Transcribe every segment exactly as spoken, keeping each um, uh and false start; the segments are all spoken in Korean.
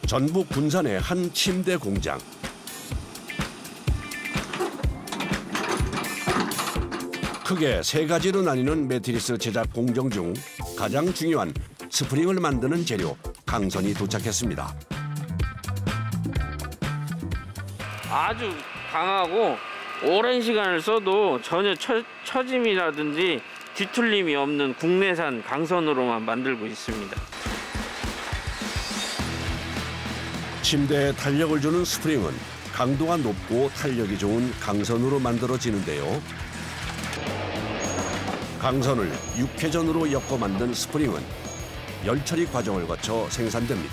전북 군산의 한 침대 공장. 크게 세 가지로 나뉘는 매트리스 제작 공정 중 가장 중요한 스프링을 만드는 재료 강선이 도착했습니다. 아주 강하고 오랜 시간을 써도 전혀 처, 처짐이라든지 뒤틀림이 없는 국내산 강선으로만 만들고 있습니다. 침대에 탄력을 주는 스프링은 강도가 높고 탄력이 좋은 강선으로 만들어지는데요. 강선을 육회전으로 엮어 만든 스프링은 열처리 과정을 거쳐 생산됩니다.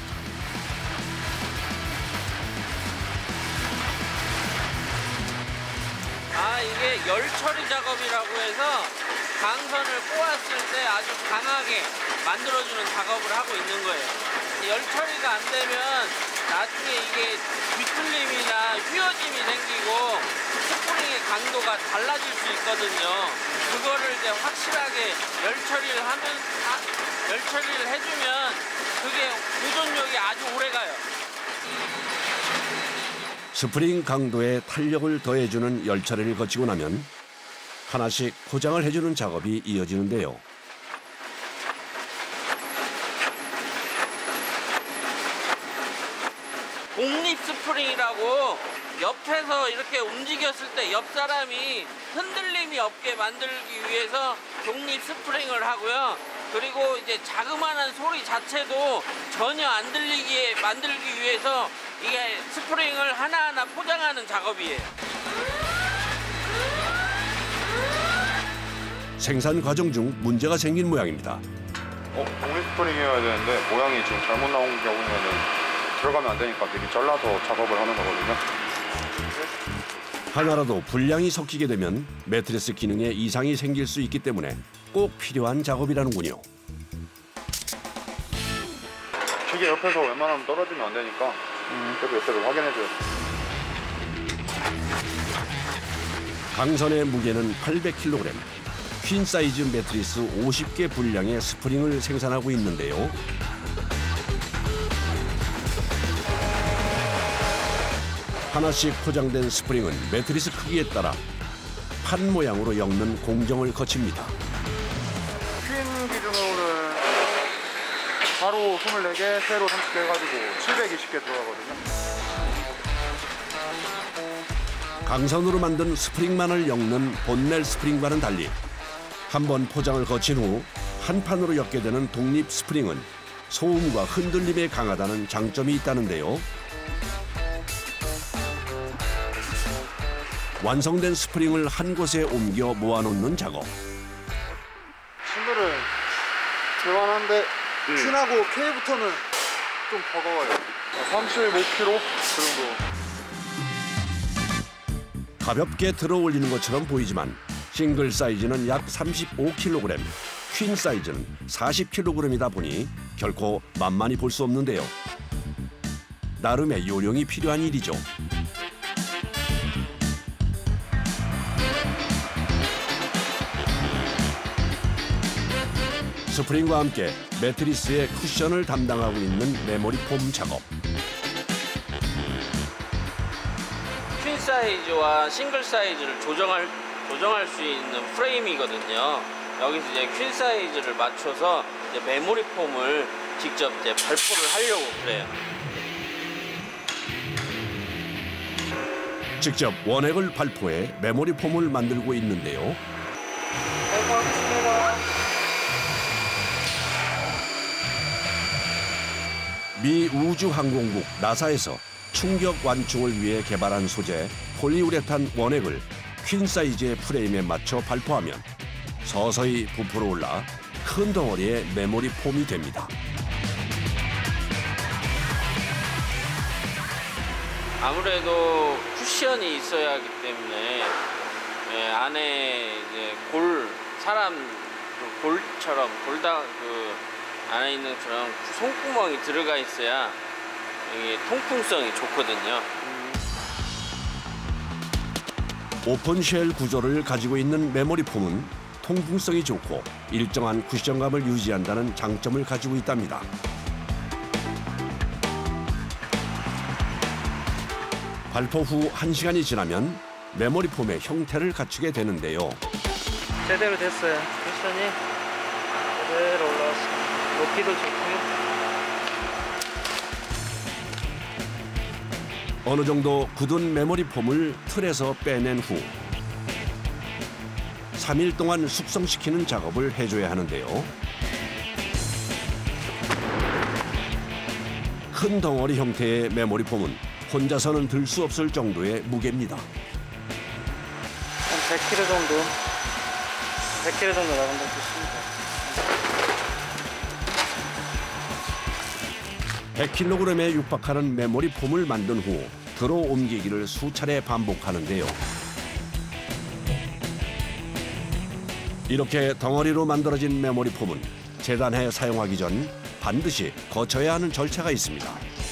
아, 이게 열처리 작업이라고 해서 강선을 꼬았을 때 아주 강하게 만들어주는 작업을 하고 있는 거예요. 열처리가 안 되면 나중에 이게 뒤틀림이나 휘어짐이 생기고 스프링의 강도가 달라질 수 있거든요. 그거를 이제 확실하게 열처리를 하면, 아, 열처리를 해주면 그게 보존력이 아주 오래 가요. 스프링 강도에 탄력을 더해주는 열처리를 거치고 나면 하나씩 포장을 해주는 작업이 이어지는데요. 독립 스프링이라고 옆에서 이렇게 움직였을 때 옆 사람이 흔들림이 없게 만들기 위해서 독립 스프링을 하고요. 그리고 이제 자그마한 소리 자체도 전혀 안 들리게 만들기 위해서 이게 스프링을 하나하나 포장하는 작업이에요. 생산 과정 중 문제가 생긴 모양입니다. 어, 독립 스프링이어야 되는데 모양이 지금 잘못 나온 경우에는 들어가면 안 되니까 미리 잘라서 작업을 하는 거거든요. 하나라도 불량이 섞이게 되면 매트리스 기능에 이상이 생길 수 있기 때문에 꼭 필요한 작업이라는군요. 기계 옆에서 웬만하면 떨어지면 안 되니까 그래도 옆에서 확인해줘요. 강선의 무게는 팔백 킬로그램. 퀸 사이즈 매트리스 오십 개 분량의 스프링을 생산하고 있는데요. 하나씩 포장된 스프링은 매트리스 크기에 따라 판 모양으로 엮는 공정을 거칩니다. 퀸 기준으로는 가로 이십사 개, 세로 삼십 개 해가지고 칠백이십 개 들어가거든요. 강선으로 만든 스프링만을 엮는 본넬 스프링과는 달리 한 번 포장을 거친 후 한 판으로 엮게 되는 독립 스프링은 소음과 흔들림에 강하다는 장점이 있다는데요. 완성된 스프링을 한 곳에 옮겨 모아놓는 작업. 친구는 대만한데 음. 퀸하고 K부터는 좀 버거워요. 삼십오 킬로그램 그 정도. 가볍게 들어 올리는 것처럼 보이지만 싱글 사이즈는 약 삼십오 킬로그램, 퀸 사이즈는 사십 킬로그램이다 보니 결코 만만히 볼 수 없는데요. 나름의 요령이 필요한 일이죠. 스프링과 함께 매트리스의 쿠션을 담당하고 있는 메모리 폼 작업. 퀸 사이즈와 싱글 사이즈를 조정할, 조정할 수 있는 프레임이거든요. 여기서 이제 퀸 사이즈를 맞춰서 이제 메모리 폼을 직접 이제 발포를 하려고 그래요. 직접 원액을 발포해 메모리 폼을 만들고 있는데요. 미 우주항공국 나사에서 충격 완충을 위해 개발한 소재 폴리우레탄 원액을 퀸 사이즈의 프레임에 맞춰 발포하면 서서히 부풀어 올라 큰 덩어리의 메모리 폼이 됩니다. 아무래도 쿠션이 있어야 하기 때문에 예, 안에 이제 골 사람 그 골처럼 골다 그 안에 있는 것처럼 손구멍이 들어가 있어야 이게 통풍성이 좋거든요. 오픈쉘 구조를 가지고 있는 메모리 폼은 통풍성이 좋고 일정한 쿠션감을 유지한다는 장점을 가지고 있답니다. 발포 후 한 시간이 지나면 메모리 폼의 형태를 갖추게 되는데요. 제대로 됐어요. 쿠션이 제대로 올라왔습니다. 높이도 좋고요. 어느 정도 굳은 메모리 폼을 틀에서 빼낸 후 삼 일 동안 숙성시키는 작업을 해줘야 하는데요. 큰 덩어리 형태의 메모리 폼은 혼자서는 들 수 없을 정도의 무게입니다. 한 백 킬로그램 정도, 백 킬로그램 정도 나간다고 보십니다. 백 킬로그램에 육박하는 메모리 폼을 만든 후 들어 옮기기를 수차례 반복하는데요. 이렇게 덩어리로 만들어진 메모리 폼은 재단해 사용하기 전 반드시 거쳐야 하는 절차가 있습니다.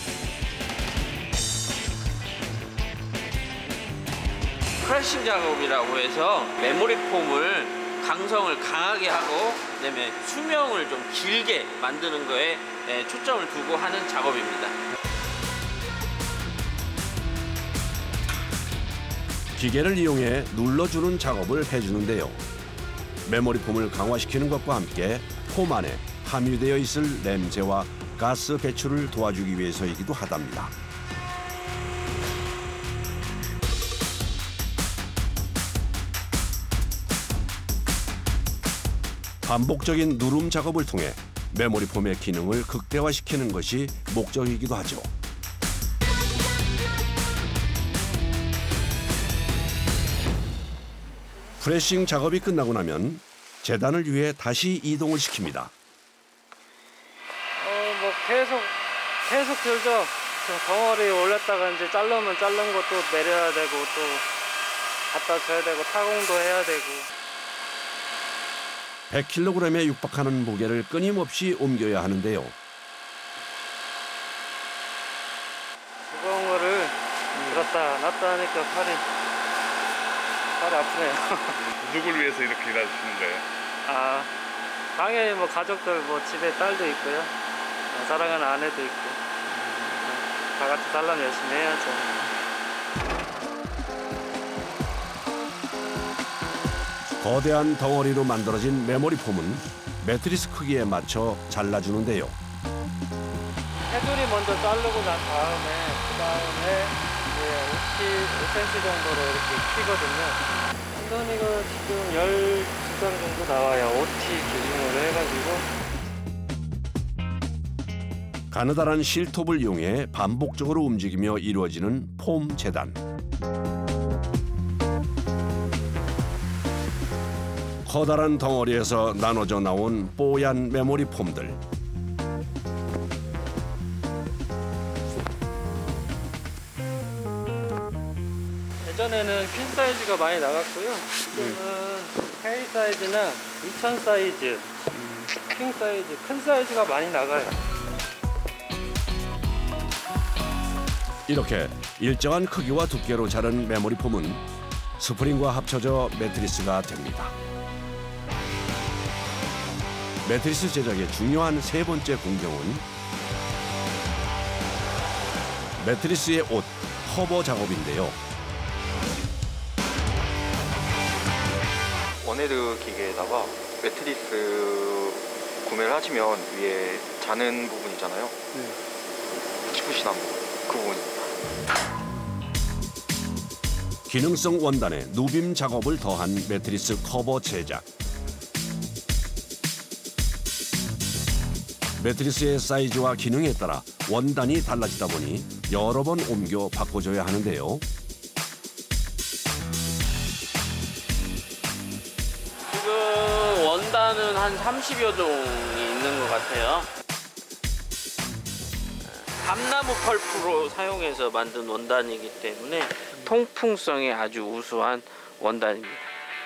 프레싱 작업이라고 해서 메모리 폼을 강성을 강하게 하고 그다음에 수명을 좀 길게 만드는 거에 초점을 두고 하는 작업입니다. 기계를 이용해 눌러주는 작업을 해주는데요. 메모리 폼을 강화시키는 것과 함께 폼 안에 함유되어 있을 냄새와 가스 배출을 도와주기 위해서이기도 하답니다. 반복적인 누름 작업을 통해 메모리 폼의 기능을 극대화시키는 것이 목적이기도 하죠. 프레싱 작업이 끝나고 나면 재단을 위해 다시 이동을 시킵니다. 어, 뭐 계속 계속 들죠. 덩어리 올렸다가 이제 자르면 자른 것도 내려야 되고 또 갖다 줘야 되고 타공도 해야 되고. 백 킬로그램에 육박하는 무게를 끊임없이 옮겨야 하는데요. 무거운 거를 들었다 놨다 하니까 팔이 팔이 아프네요. 누굴 위해서 이렇게 일하시는 거예요? 아, 당연히 뭐 가족들 뭐 집에 딸도 있고요. 어, 사랑하는 아내도 있고. 어, 다 같이 살려면 열심히 해야죠. 거대한 덩어리로 만들어진 메모리 폼은 매트리스 크기에 맞춰 잘라주는데요. 테두리 먼저 자르고 난 다음에 그 다음에 이제 오 센티미터 정도로 이렇게 피거든요. 이건 이거 지금 열두 장 정도 나와요. 오티 기준으로 해가지고. 가느다란 실톱을 이용해 반복적으로 움직이며 이루어지는 폼 재단. 커다란 덩어리에서 나눠져 나온 뽀얀 메모리 폼들. 예전에는 퀸 사이즈가 많이 나갔고요. 지금은 K 사이즈나 이천 사이즈, 킹 사이즈, 큰 사이즈가 많이 나가요. 이렇게 일정한 크기와 두께로 자른 메모리 폼은 스프링과 합쳐져 매트리스가 됩니다. 매트리스 제작의 중요한 세 번째 공정은 매트리스의 옷, 커버 작업인데요. 원헤드 기계에다가 매트리스 구매를 하시면 위에 자는 부분 있잖아요. 네. 키푸시남 그 부분입니다. 기능성 원단에 누빔 작업을 더한 매트리스 커버 제작. 매트리스의 사이즈와 기능에 따라 원단이 달라지다 보니 여러 번 옮겨 바꿔줘야 하는데요. 지금 원단은 한 삼십여 종이 있는 것 같아요. 밤나무 펄프로 사용해서 만든 원단이기 때문에 통풍성이 아주 우수한 원단입니다.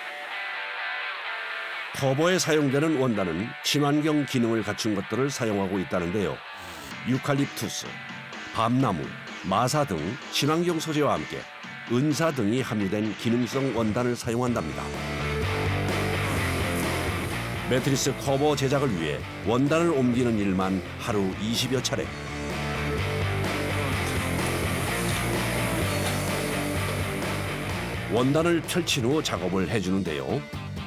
커버에 사용되는 원단은 친환경 기능을 갖춘 것들을 사용하고 있다는데요. 유칼립투스, 밤나무, 마사 등 친환경 소재와 함께 은사 등이 함유된 기능성 원단을 사용한답니다. 매트리스 커버 제작을 위해 원단을 옮기는 일만 하루 이십여 차례. 원단을 펼친 후 작업을 해주는데요.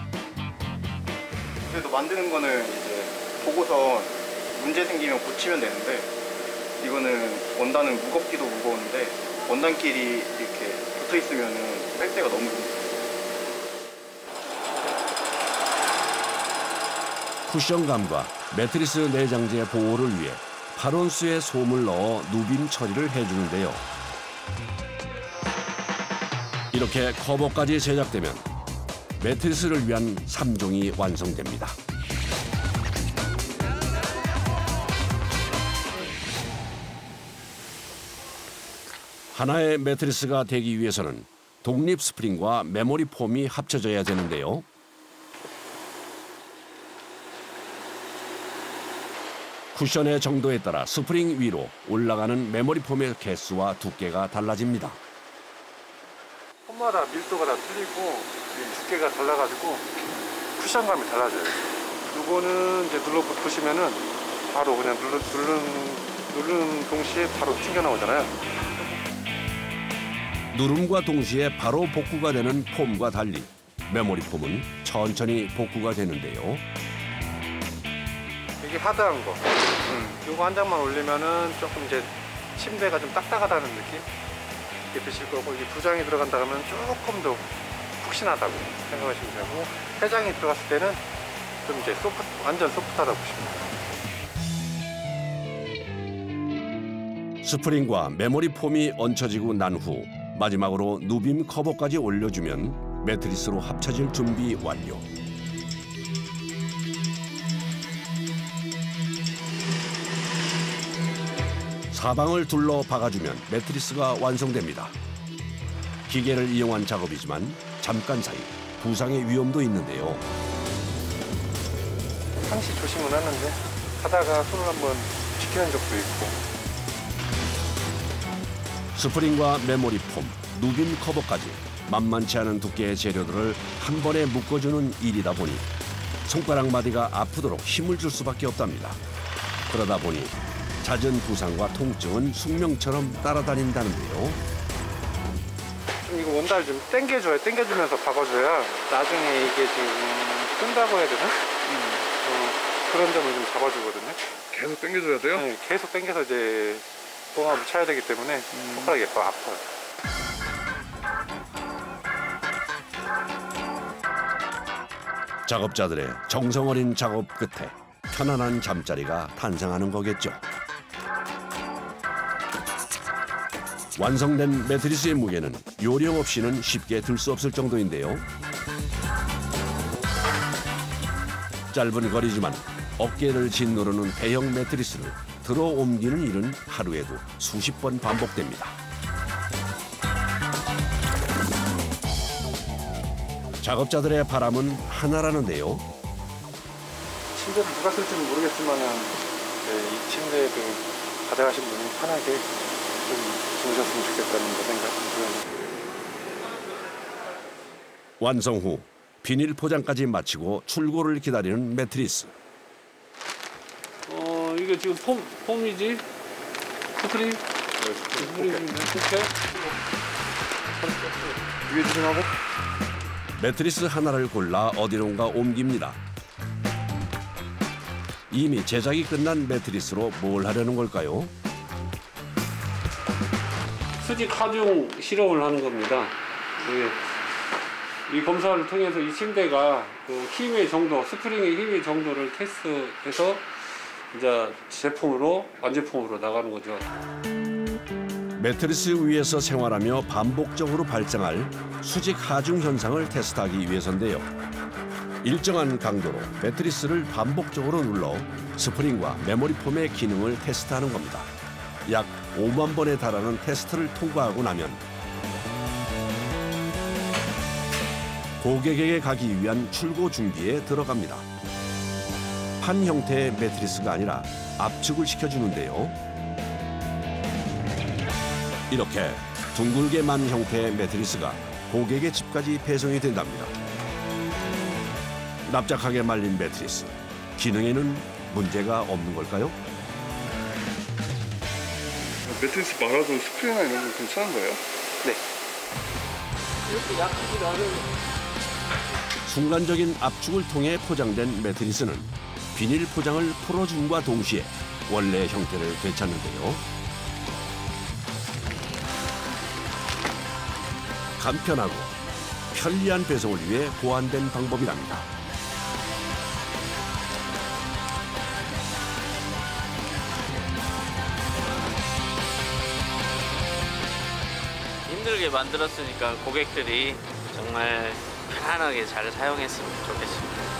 그래도 만드는 거는 이제 보고서 문제 생기면 고치면 되는데 이거는 원단은 무겁기도 무거운데 원단끼리 이렇게 붙어 있으면은 뺄 때가 너무 힘들어요. 쿠션감과 매트리스 내장재 보호를 위해 팔 온스의 솜을 넣어 누빔 처리를 해주는데요. 이렇게 커버까지 제작되면 매트리스를 위한 삼 종이 완성됩니다. 하나의 매트리스가 되기 위해서는 독립 스프링과 메모리 폼이 합쳐져야 되는데요. 쿠션의 정도에 따라 스프링 위로 올라가는 메모리 폼의 개수와 두께가 달라집니다. 폼마다 밀도가 다 틀리고 두께가 달라가지고 쿠션감이 달라져요. 이거는 이제 눌러보시면은 바로 그냥 누르, 누르는, 누르는 동시에 바로 튕겨 나오잖아요. 누름과 동시에 바로 복구가 되는 폼과 달리 메모리 폼은 천천히 복구가 되는데요. 이게 하드한 거. 음. 이거 한 장만 올리면은 조금 이제 침대가 좀 딱딱하다는 느낌? 이렇게 드실 거고, 이게 두 장이 들어간다 하면 조금 더 푹신하다고 생각하시면 되고, 세 장이 들어갔을 때는 좀 이제 소프트, 완전 소프트하다고 보시면 돼요. 스프링과 메모리 폼이 얹혀지고 난 후 마지막으로 누빔 커버까지 올려주면 매트리스로 합쳐질 준비 완료. 사방을 둘러 박아주면 매트리스가 완성됩니다. 기계를 이용한 작업이지만 잠깐 사이 부상의 위험도 있는데요. 항시 조심은 하는데 하다가 손을 한번 지키는 적도 있고. 스프링과 메모리 폼, 누빔 커버까지 만만치 않은 두께의 재료들을 한 번에 묶어주는 일이다 보니 손가락 마디가 아프도록 힘을 줄 수밖에 없답니다. 그러다 보니 잦은 부상과 통증은 숙명처럼 따라다닌다는데요. 좀 이거 원단을 좀 당겨줘야, 당겨주면서 박아줘야 나중에 이게 지금 끈다고 해야 되나? 음. 어, 그런 점을 좀 잡아주거든요. 계속 당겨줘야 돼요? 네, 계속 당겨서 이제 봉합을 쳐야 되기 때문에 음. 손가락이 예뻐 아파요. 작업자들의 정성 어린 작업 끝에 편안한 잠자리가 탄생하는 거겠죠. 완성된 매트리스의 무게는 요령 없이는 쉽게 들 수 없을 정도인데요. 짧은 거리지만 어깨를 짓누르는 대형 매트리스를 들어 옮기는 일은 하루에도 수십 번 반복됩니다. 작업자들의 바람은 하나라는데요. 침대를 누가 쓸지는 모르겠지만 네, 이 침대를 가져가신 분이 편하게 좀 주무셨으면 좋겠다는 생각입니다. 완성 후 비닐 포장까지 마치고 출고를 기다리는 매트리스. 어, 이게 지금 폼, 폼이지? 스프링? 네, 스프링. 스프링. 위에 조심하고. 매트리스 하나를 골라 어디론가 옮깁니다. 이미 제작이 끝난 매트리스로 뭘 하려는 걸까요? 수직 하중 실험을 하는 겁니다. 이 검사를 통해서 이 침대가 그 힘의 정도, 스프링의 힘의 정도를 테스트해서 이제 제품으로 완제품으로 나가는 거죠. 매트리스 위에서 생활하며 반복적으로 발생할 수직 하중 현상을 테스트하기 위해서인데요. 일정한 강도로 매트리스를 반복적으로 눌러 스프링과 메모리 폼의 기능을 테스트하는 겁니다. 약 오만 번에 달하는 테스트를 통과하고 나면 고객에게 가기 위한 출고 준비에 들어갑니다. 판 형태의 매트리스가 아니라 압축을 시켜주는데요. 이렇게 둥글게 만 형태의 매트리스가 고객의 집까지 배송이 된답니다. 납작하게 말린 매트리스, 기능에는 문제가 없는 걸까요? 매트리스 말아도 스프링이나 이런 거 괜찮은 거예요? 네. 이렇게 약하지 않은. 순간적인 압축을 통해 포장된 매트리스는 비닐 포장을 풀어줌과 동시에 원래 형태를 되찾는데요. 간편하고 편리한 배송을 위해 고안된 방법이랍니다. 힘들게 만들었으니까 고객들이 정말 편안하게 잘 사용했으면 좋겠습니다.